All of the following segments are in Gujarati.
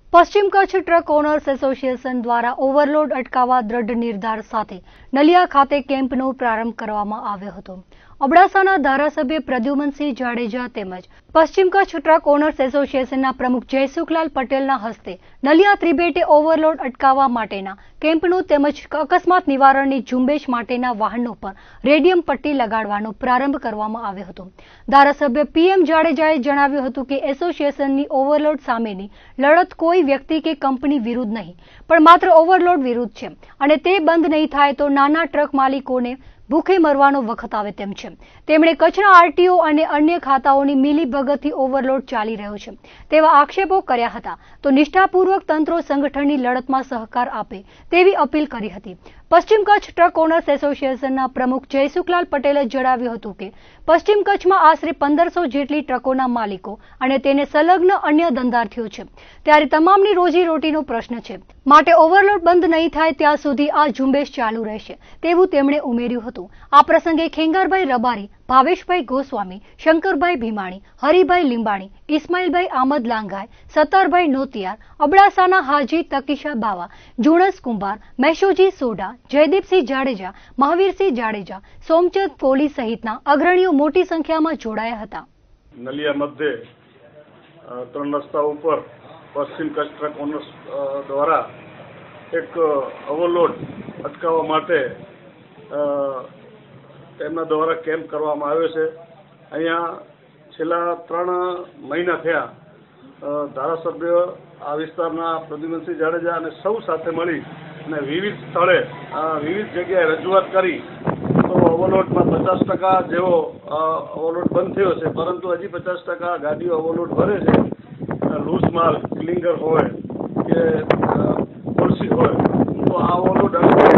પશ્ચિમ કચ્છ ટ્રક ઓનર્સ એસોસિએશન દ્વારા ઓવરલોડ અટકાવવા દ્રઢ નિર્ધાર સાથે નલિયા ખાતે કેમ્પનો પ્રારંભ કરવામાં આવ્યો હતો। અબડાસાના ધારાસભ્ય પ્રદ્યુમનસિંહ જાડેજા તેમજ પશ્ચિમ કચ્છ ટ્રક ઓનર્સ એસોસિએશનના પ્રમુખ જયસુખલાલ પટેલના હસ્તે નલિયા ત્રિભેટે ઓવરલોડ અટકાવવા માટેના કેમ્પનું તેમજ અકસ્માત નિવારણની ઝુંબેશ માટેના વાહનો પર રેડિયમ પટ્ટી લગાડવાનો પ્રારંભ કરવામાં આવ્યો હતો। ધારાસભ્ય પીએમ જાડેજાએ જણાવ્યું હતું કે એસોસિએશનની ઓવરલોડ સામેની લડત કોઈ વ્યક્તિ કે કંપની વિરુદ્ધ નહીં પણ માત્ર ઓવરલોડ વિરુદ્ધ છે અને તે બંધ નહીં થાય તો નાના ટ્રક માલિકોને ભૂખે મરવાનો વખત આવે તેમ છે। તેમણે કચ્છના આરટીઓ અને અન્ય ખાતાઓની મિલીભગતથી ઓવરલોડ ચાલી રહ્યો છે તેવા આક્ષેપો કર્યા હતા તો નિષ્ઠાપૂર્વક તંત્રો સંગઠનની લડતમાં સહકાર આપે તેવી અપીલ કરી હતી। પશ્ચિમ કચ્છ ટ્રક ઓનર્સ એસોસિએશનના પ્રમુખ જયસુખલાલ પટેલે જણાવ્યું હતું કે પશ્ચિમ કચ્છમાં આશરે 1500 જેટલી ટ્રકોના માલિકો અને તેને સંલગ્ન અન્ય ધંધાર્થીઓ છે ત્યારે તમામની રોજીરોટીનો પ્રશ્ન છે માટે ઓવરલોડ બંધ નહીં થાય ત્યાં સુધી આ ઝુંબેશ ચાલુ રહેશે તેવું તેમણે ઉમેર્યું હતું। આ પ્રસંગે ખેંગારભાઈ રબારી, ભાવેશભાઈ ગોસ્વામી, શંકરભાઈ ભીમાણી, હરિભાઈ લીંબાણી, ઇસ્માઇલભાઈ આમદ લાંઘાઈ, સત્તારભાઈ નોતિયાર, અબડાસાના હાજી તકીશા બાવા, જુણસ કુંભાર, મહેશોજી સોઢા, જયદીપસિંહ જાડેજા, મહાવીરસિંહ જાડેજા, સોમચંદ કોલી સહિતના અગ્રણીઓ મોટી સંખ્યામાં જોડાયા હતા। નલિયા મધ્યે 3 રસ્તા ઉપર પશ્ચિમ કચ્છ ટ્રક ઓનર્સ દ્વારા એક ઓવરલોડ અટકાવવા માટે તેમના દ્વારા કેમ્પ કરવામાં આવ્યો છે। અહીંયા છેલ્લા 3 મહિના થયા ધારાસભ્ય આ વિસ્તારના પ્રદ્યુમનસિંહ જાડેજા અને સૌ સાથે મળી અને વિવિધ સ્થળે વિવિધ જગ્યાએ રજૂઆત કરી તો ઓવરલોડમાં 50% જેવો ઓવરલોડ બંધ થયો છે પરંતુ હજી 50% ગાડીઓ ઓવરલોડ ભરે છે। લૂઝ માલ ક્લિંગર હોય કે કોલસી હોય તો આ ઓવરલોડ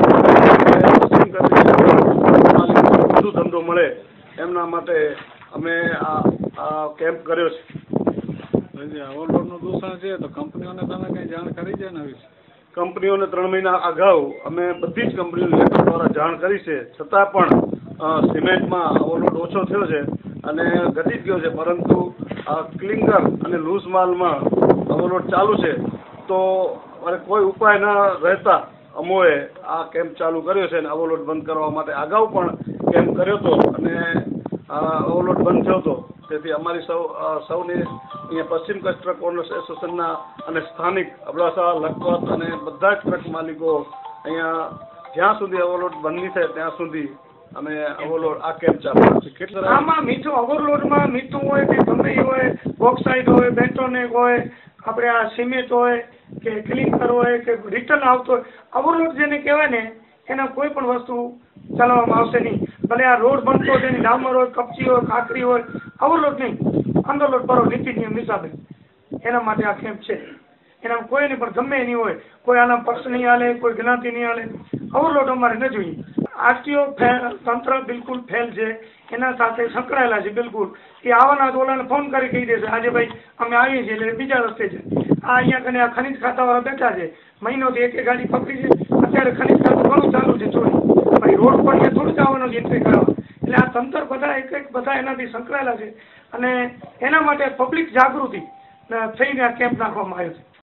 વધુ ધંધો મળે એમના માટે અમે આ કેમ્પ કર્યો છે। ઓવરલોડનું દૂષણ છે તો કંપનીઓને તમે કંઈ જાણ કરી છે ને? કંપનીઓને 3 મહિના અગાઉ અમે બધી જ કંપનીઓને લેટર દ્વારા જાણ કરી છે છતાં પણ સિમેન્ટમાં ઓવરલોડ ઓછો થયો છે અને ઘટી ગયો છે પરંતુ ક્લિંગર અને લૂઝ માલમાં ઓવરલોડ ચાલુ છે તો કોઈ ઉપાય ન રહેતા અમોએ આ કેમ્પ ચાલુ કર્યો છે અને ઓવરલોડ બંધ કરવા માટે અગાઉ પણ કેમ્પ કર્યો હતો અને ઓવરલોડ બંધ થયો હતો। તેથી અમારી સૌની અહીંયા પશ્ચિમ કચ્છ ટ્રક ઓનર્સ એસોસિએશનના અને સ્થાનિક અબડાસા, લખપત અને બધા જ ટ્રક માલિકો અહીંયા જ્યાં સુધી ઓવરલોડ બંધ નહીં થાય ત્યાં સુધી અમે ઓવરલોડ આ કેમ્પ ચાલુ છે। કેટલા આમાં મીઠું ઓવરલોડમાં મીઠું હોય કે ગમે હોય, બોક્સાઇડ હોય, બેટોનેક હોય, આપણે આ સિમેન્ટ હોય કે ક્લિંકર હોય કે રિટર્ન આવતો હોય, ઓવરલોડ જેને કહેવાય ને એના કોઈ પણ વસ્તુ ચલાવવામાં આવશે નહીં। ભલે આ રોડ બનતો હોય તેની ડામર હોય, કપચી હોય, ખાકરી હોય, ઓવરલોડ નહીં, અંડરલોડ કરો નીતિ નિયમ હિસાબે। એના માટે આ કેમ્પ છે। એના કોઈ નહીં પણ ગમે એની હોય, કોઈ આના પક્ષ નહીં હાલે, કોઈ જ્ઞાતિ નહીં હાલે, ઓવરલોડ અમારે ન જોઈએ। આરટીઓ તંત્ર બિલકુલ ફેલ છે, એના સાથે સંકળાયેલા છે બિલકુલ। એ આવવાના ઓલાને ફોન કરી કહી દેશે આજે ભાઈ અમે આવીએ છીએ એટલે બીજા રસ્તે છે। આ અહીંયા કને આ ખનીજ ખાતાવાળા બેઠા છે, મહિનોથી એક ગાડી પકડી છે, અત્યારે ખનીજ ખાતું ઘણું ચાલુ છે ચોરી ભાઈ રોડ પર થોડું જ આવવાનું એન્ટ્રી કરાવવા। એટલે આ તંત્ર બધા એક બધા એનાથી સંકળાયેલા છે અને એના માટે પબ્લિક જાગૃતિ થઈને આ કેમ્પ નાખવામાં આવ્યો છે।